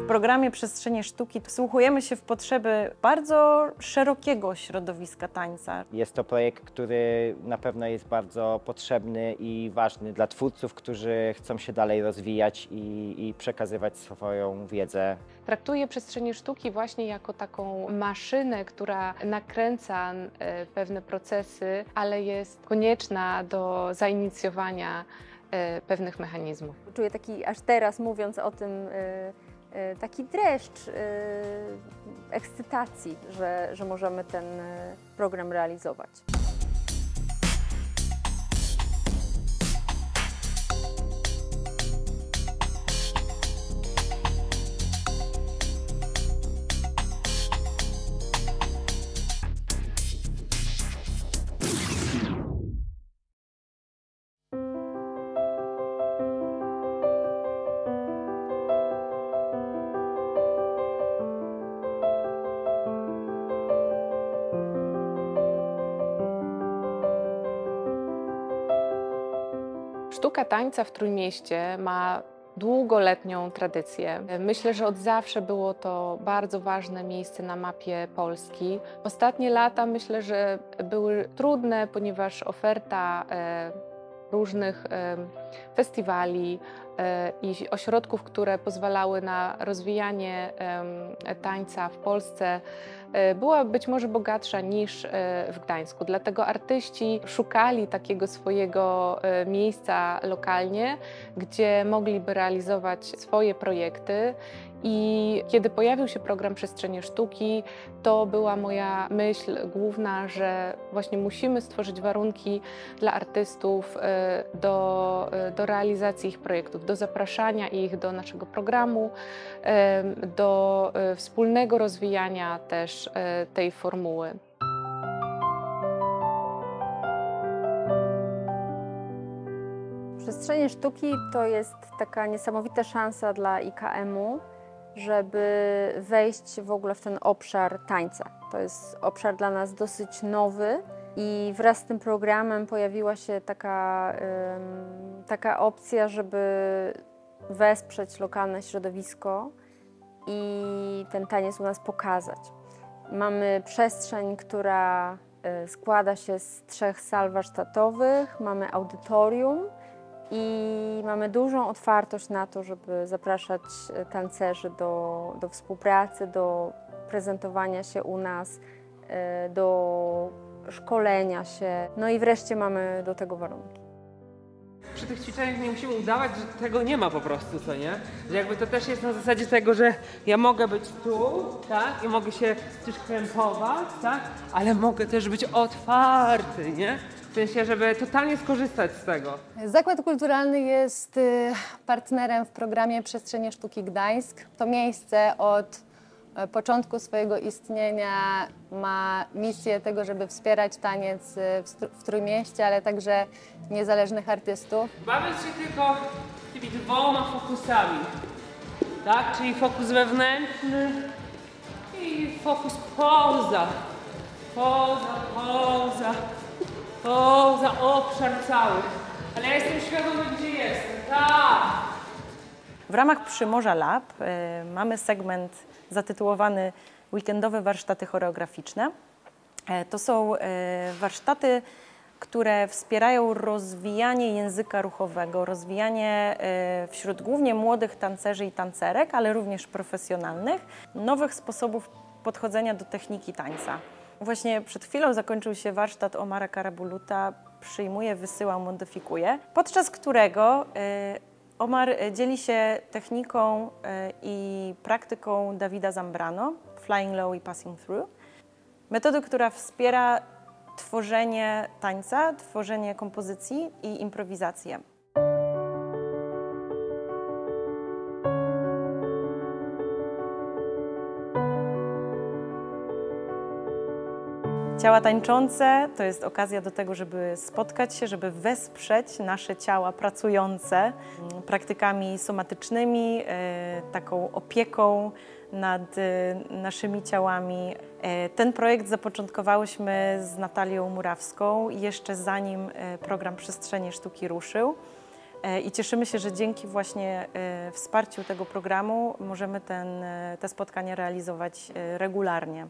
programie Przestrzenie Sztuki wsłuchujemy się w potrzeby bardzo szerokiego środowiska tańca. Jest to projekt, który na pewno jest bardzo potrzebny i ważny dla twórców, którzy chcą się dalej rozwijać i przekazywać swoją wiedzę. Traktuję Przestrzenie Sztuki właśnie jako taką maszynę, która nakręca pewne procesy, ale jest konieczna do zainicjowania pewnych mechanizmów. Czuję taki, aż teraz mówiąc o tym, taki dreszcz ekscytacji, że możemy ten program realizować. Sztuka tańca w Trójmieście ma długoletnią tradycję. Myślę, że od zawsze było to bardzo ważne miejsce na mapie Polski. Ostatnie lata myślę, że były trudne, ponieważ oferta różnych festiwali i ośrodków, które pozwalały na rozwijanie tańca w Polsce, była być może bogatsza niż w Gdańsku. Dlatego artyści szukali takiego swojego miejsca lokalnie, gdzie mogliby realizować swoje projekty. I kiedy pojawił się program Przestrzenie Sztuki, to była moja myśl główna, że właśnie musimy stworzyć warunki dla artystów do realizacji ich projektów, do zapraszania ich do naszego programu, do wspólnego rozwijania też tej formuły. Przestrzenie Sztuki to jest taka niesamowita szansa dla IKM-u, żeby wejść w ogóle w ten obszar tańca. To jest obszar dla nas dosyć nowy i wraz z tym programem pojawiła się taka opcja, żeby wesprzeć lokalne środowisko i ten taniec u nas pokazać. Mamy przestrzeń, która składa się z 3 sal warsztatowych, mamy audytorium i mamy dużą otwartość na to, żeby zapraszać tancerzy do współpracy, do prezentowania się u nas, do szkolenia się. No i wreszcie mamy do tego warunki. Przy tych ćwiczeniach nie musimy udawać, że tego nie ma po prostu, co nie? Że jakby to też jest na zasadzie tego, że ja mogę być tu, tak? I mogę się też krępować, tak? Ale mogę też być otwarty, nie? W sensie, żeby totalnie skorzystać z tego. Zakład Kulturalny jest partnerem w programie Przestrzenie Sztuki Gdańsk. To miejsce od początku swojego istnienia ma misję tego, żeby wspierać taniec w Trójmieście, ale także niezależnych artystów. Bawię się tylko tymi 2 fokusami, tak? Czyli fokus wewnętrzny i fokus poza. Poza obszar cały. Ale ja jestem świadomy, gdzie jestem. Tak! W ramach Przymorza Lab mamy segment zatytułowany Weekendowe warsztaty choreograficzne. To są warsztaty, które wspierają rozwijanie języka ruchowego, rozwijanie wśród głównie młodych tancerzy i tancerek, ale również profesjonalnych, nowych sposobów podchodzenia do techniki tańca. Właśnie przed chwilą zakończył się warsztat Omara Karabuluta Przyjmuje, wysyłam, modyfikuję, podczas którego Omar dzieli się techniką i praktyką Davida Zambrano, Flying Low i Passing Through. Metody, która wspiera tworzenie tańca, tworzenie kompozycji i improwizację. Ciała tańczące to jest okazja do tego, żeby spotkać się, żeby wesprzeć nasze ciała pracujące praktykami somatycznymi, taką opieką nad naszymi ciałami. Ten projekt zapoczątkowałyśmy z Natalią Murawską jeszcze zanim program Przestrzenie Sztuki ruszył. I cieszymy się, że dzięki właśnie wsparciu tego programu możemy te spotkania realizować regularnie.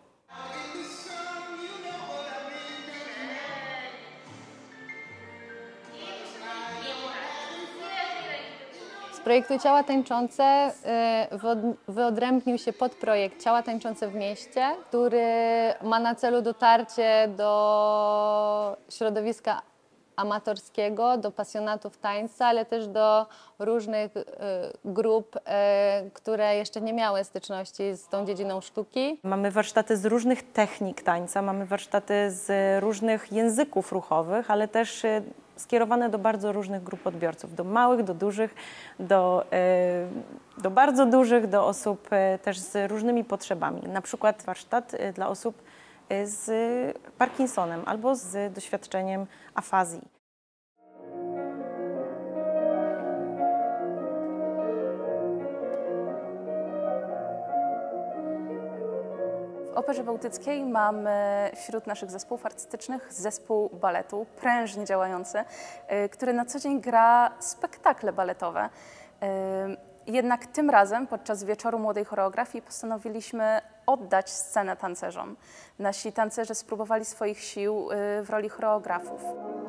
Z projektu Ciała Tańczące wyodrębnił się podprojekt Ciała Tańczące w mieście, który ma na celu dotarcie do środowiska amatorskiego, do pasjonatów tańca, ale też do różnych grup, które jeszcze nie miały styczności z tą dziedziną sztuki. Mamy warsztaty z różnych technik tańca, mamy warsztaty z różnych języków ruchowych, ale też skierowane do bardzo różnych grup odbiorców, do małych, do dużych, do bardzo dużych, do osób też z różnymi potrzebami. Na przykład warsztat dla osób z Parkinsonem albo z doświadczeniem afazji. W Operze Bałtyckiej mamy wśród naszych zespołów artystycznych zespół baletu, prężnie działający, który na co dzień gra spektakle baletowe. Jednak tym razem podczas Wieczoru Młodej Choreografii postanowiliśmy oddać scenę tancerzom. Nasi tancerze spróbowali swoich sił w roli choreografów.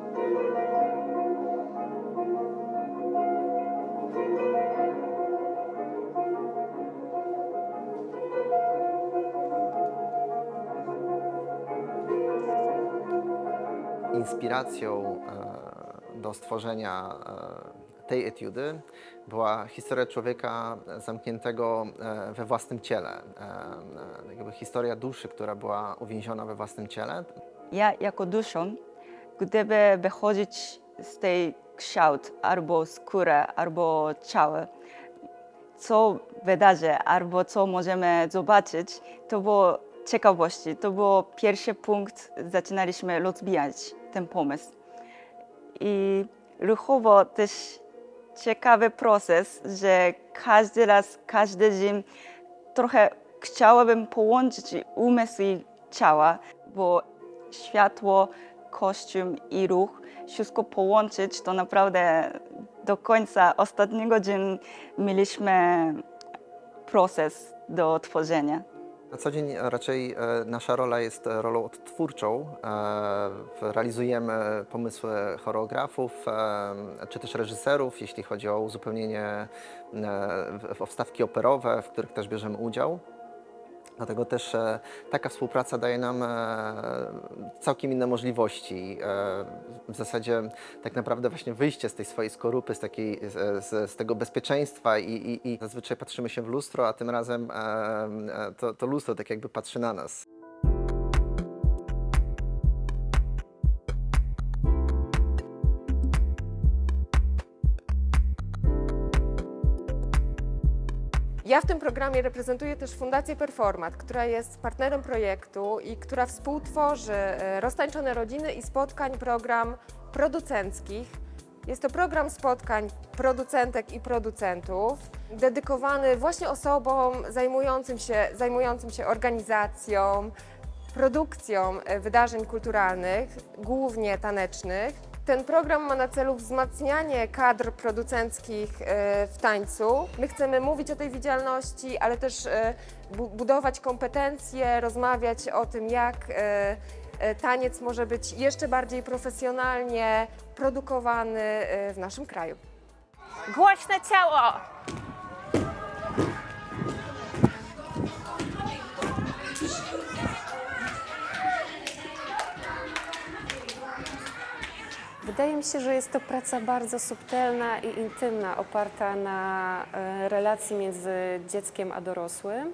Inspiracją do stworzenia tej etiudy była historia człowieka zamkniętego we własnym ciele. Jakby historia duszy, która była uwięziona we własnym ciele. Ja jako duszą, gdyby wychodzić z tej kształt albo skóry, albo ciała, co wydarzy, albo co możemy zobaczyć, to było ciekawości. To był pierwszy punkt, zaczynaliśmy rozwijać ten pomysł. I ruchowo też ciekawy proces, że każdy raz, każdy dzień trochę chciałabym połączyć umysł i ciała, bo światło, kostium i ruch, wszystko połączyć, to naprawdę do końca ostatniego dnia mieliśmy proces do tworzenia. Na co dzień raczej nasza rola jest rolą odtwórczą. Realizujemy pomysły choreografów czy też reżyserów, jeśli chodzi o uzupełnienie o wstawki operowe, w których też bierzemy udział. Dlatego też taka współpraca daje nam całkiem inne możliwości. W zasadzie tak naprawdę właśnie wyjście z tej swojej skorupy, z tego bezpieczeństwa i zazwyczaj patrzymy się w lustro, a tym razem to lustro tak jakby patrzy na nas. Ja w tym programie reprezentuję też Fundację Performat, która jest partnerem projektu i która współtworzy Roztańczone Rodziny i spotkań program producenckich. Jest to program spotkań producentek i producentów, dedykowany właśnie osobom zajmującym się organizacją, produkcją wydarzeń kulturalnych, głównie tanecznych. Ten program ma na celu wzmacnianie kadr producenckich w tańcu. My chcemy mówić o tej widzialności, ale też budować kompetencje, rozmawiać o tym, jak taniec może być jeszcze bardziej profesjonalnie produkowany w naszym kraju. Głośne ciało! Wydaje mi się, że jest to praca bardzo subtelna i intymna, oparta na relacji między dzieckiem a dorosłym,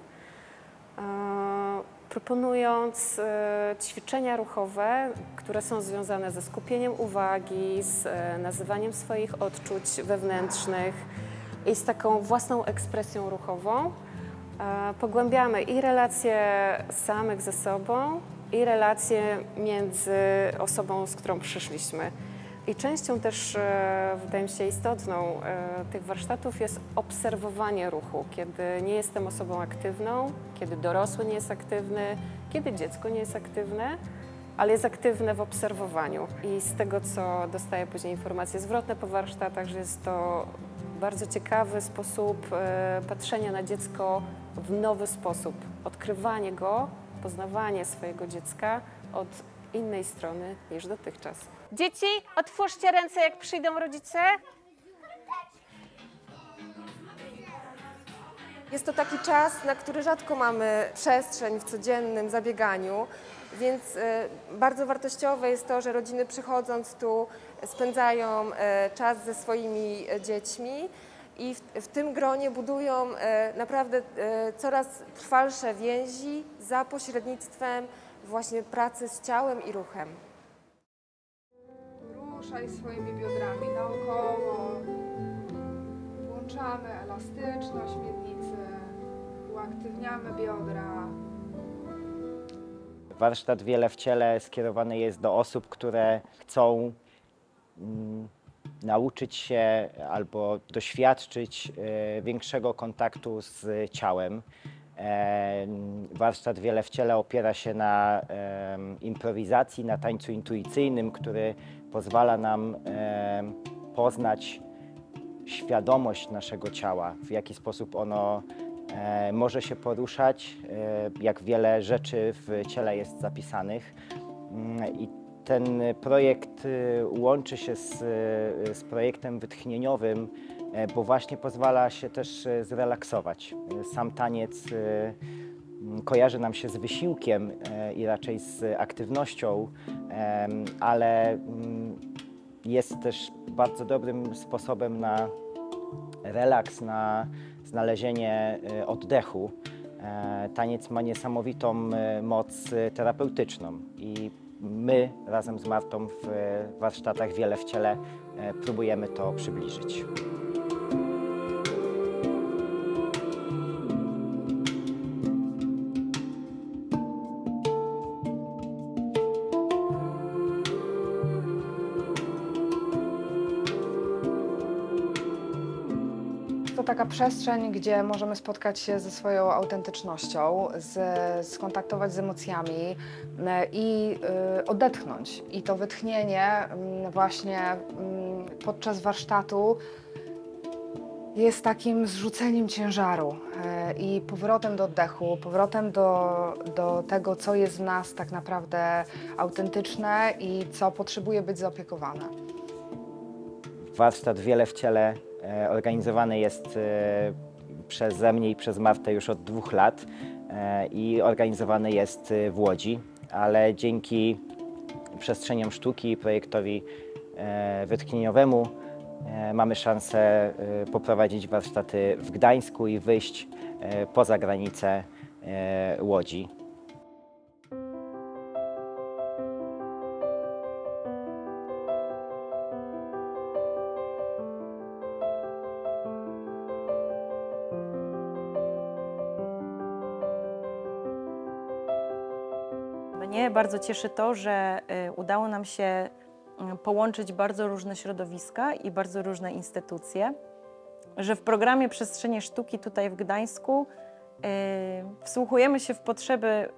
proponując ćwiczenia ruchowe, które są związane ze skupieniem uwagi, z nazywaniem swoich odczuć wewnętrznych i z taką własną ekspresją ruchową. Pogłębiamy i relacje samych ze sobą, i relacje między osobą, z którą przyszliśmy. I częścią też, wydaje mi się, istotną tych warsztatów jest obserwowanie ruchu, kiedy nie jestem osobą aktywną, kiedy dorosły nie jest aktywny, kiedy dziecko nie jest aktywne ale jest aktywne w obserwowaniu i z tego, co dostaję później informacje zwrotne po warsztatach, że jest to bardzo ciekawy sposób patrzenia na dziecko w nowy sposób, odkrywanie go, poznawanie swojego dziecka od innej strony niż dotychczas. Dzieci, otwórzcie ręce, jak przyjdą rodzice. Jest to taki czas, na który rzadko mamy przestrzeń w codziennym zabieganiu, więc bardzo wartościowe jest to, że rodziny przychodząc tu spędzają czas ze swoimi dziećmi i w tym gronie budują naprawdę coraz trwalsze więzi za pośrednictwem właśnie pracy z ciałem i ruchem. Ruszaj swoimi biodrami naokoło. Włączamy elastyczność miednicy, uaktywniamy biodra. Warsztat Wiele w Ciele skierowany jest do osób, które chcą nauczyć się albo doświadczyć większego kontaktu z ciałem. Warsztat Wiele w Ciele opiera się na improwizacji, na tańcu intuicyjnym, który pozwala nam poznać świadomość naszego ciała, w jaki sposób ono może się poruszać, jak wiele rzeczy w ciele jest zapisanych. I ten projekt łączy się z projektem wytchnieniowym, bo właśnie pozwala się też zrelaksować. Sam taniec kojarzy nam się z wysiłkiem i raczej z aktywnością, ale jest też bardzo dobrym sposobem na relaks, na znalezienie oddechu. Taniec ma niesamowitą moc terapeutyczną i my razem z Martą w warsztatach Wiele w Ciele próbujemy to przybliżyć. To taka przestrzeń, gdzie możemy spotkać się ze swoją autentycznością, skontaktować z emocjami i odetchnąć. I to wytchnienie właśnie podczas warsztatu jest takim zrzuceniem ciężaru i powrotem do oddechu, powrotem do tego, co jest w nas tak naprawdę autentyczne i co potrzebuje być zaopiekowane. Warsztat Wiele w Ciele organizowany jest przeze mnie i przez Martę już od 2 lat i organizowany jest w Łodzi, ale dzięki przestrzeniom sztuki i projektowi wytchnieniowemu mamy szansę poprowadzić warsztaty w Gdańsku i wyjść poza granice Łodzi. Mnie bardzo cieszy to, że udało nam się połączyć bardzo różne środowiska i bardzo różne instytucje, że w programie Przestrzenie Sztuki tutaj w Gdańsku wsłuchujemy się w potrzeby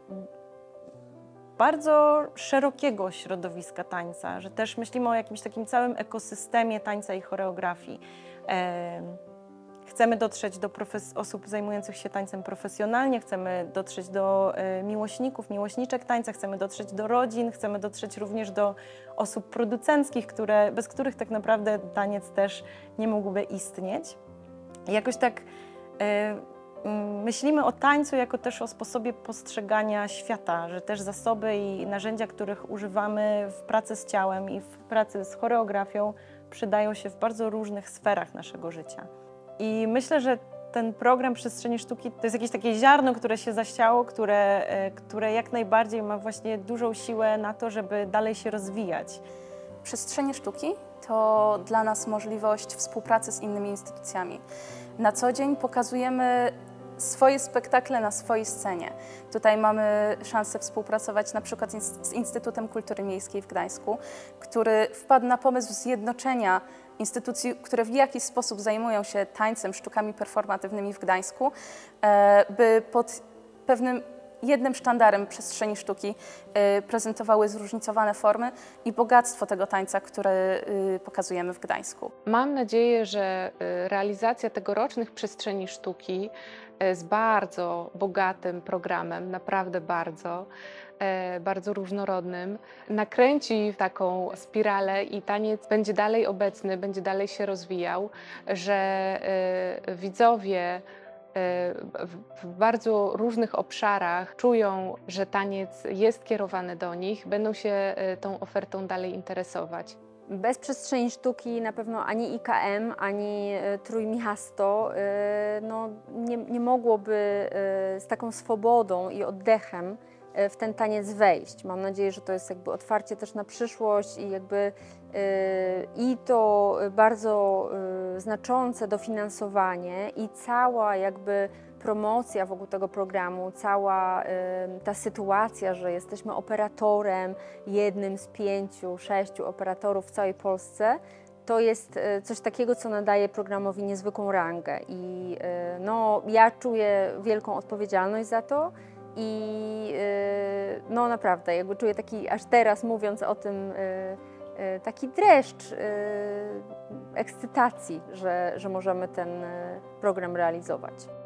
bardzo szerokiego środowiska tańca, że też myślimy o jakimś takim całym ekosystemie tańca i choreografii. Chcemy dotrzeć do osób zajmujących się tańcem profesjonalnie, chcemy dotrzeć do miłośników, miłośniczek tańca, chcemy dotrzeć do rodzin, chcemy dotrzeć również do osób producenckich, bez których tak naprawdę taniec też nie mógłby istnieć. I jakoś tak myślimy o tańcu jako też o sposobie postrzegania świata, że też zasoby i narzędzia, których używamy w pracy z ciałem i w pracy z choreografią, przydają się w bardzo różnych sferach naszego życia. I myślę, że ten program Przestrzenie Sztuki to jest jakieś takie ziarno, które się zasiało, które jak najbardziej ma właśnie dużą siłę na to, żeby dalej się rozwijać. Przestrzenie Sztuki to dla nas możliwość współpracy z innymi instytucjami. Na co dzień pokazujemy swoje spektakle na swojej scenie. Tutaj mamy szansę współpracować na przykład z Instytutem Kultury Miejskiej w Gdańsku, który wpadł na pomysł zjednoczenia instytucji, które w jakiś sposób zajmują się tańcem, sztukami performatywnymi w Gdańsku, by pod pewnym jednym sztandarem przestrzeni sztuki prezentowały zróżnicowane formy i bogactwo tego tańca, które pokazujemy w Gdańsku. Mam nadzieję, że realizacja tegorocznych przestrzeni sztuki z bardzo bogatym programem, naprawdę bardzo różnorodnym, nakręci taką spiralę i taniec będzie dalej obecny, będzie dalej się rozwijał, że widzowie w bardzo różnych obszarach czują, że taniec jest kierowany do nich, będą się tą ofertą dalej interesować. Bez przestrzeni sztuki na pewno ani IKM, ani Trójmiasto no, nie mogłoby z taką swobodą i oddechem w ten taniec wejść. Mam nadzieję, że to jest jakby otwarcie też na przyszłość i jakby i to bardzo znaczące dofinansowanie i cała jakby promocja wokół tego programu, cała ta sytuacja, że jesteśmy operatorem, jednym z 5, 6 operatorów w całej Polsce, to jest coś takiego, co nadaje programowi niezwykłą rangę i no, ja czuję wielką odpowiedzialność za to i no naprawdę, jakby czuję taki, aż teraz mówiąc o tym, taki dreszcz ekscytacji, że możemy ten program realizować.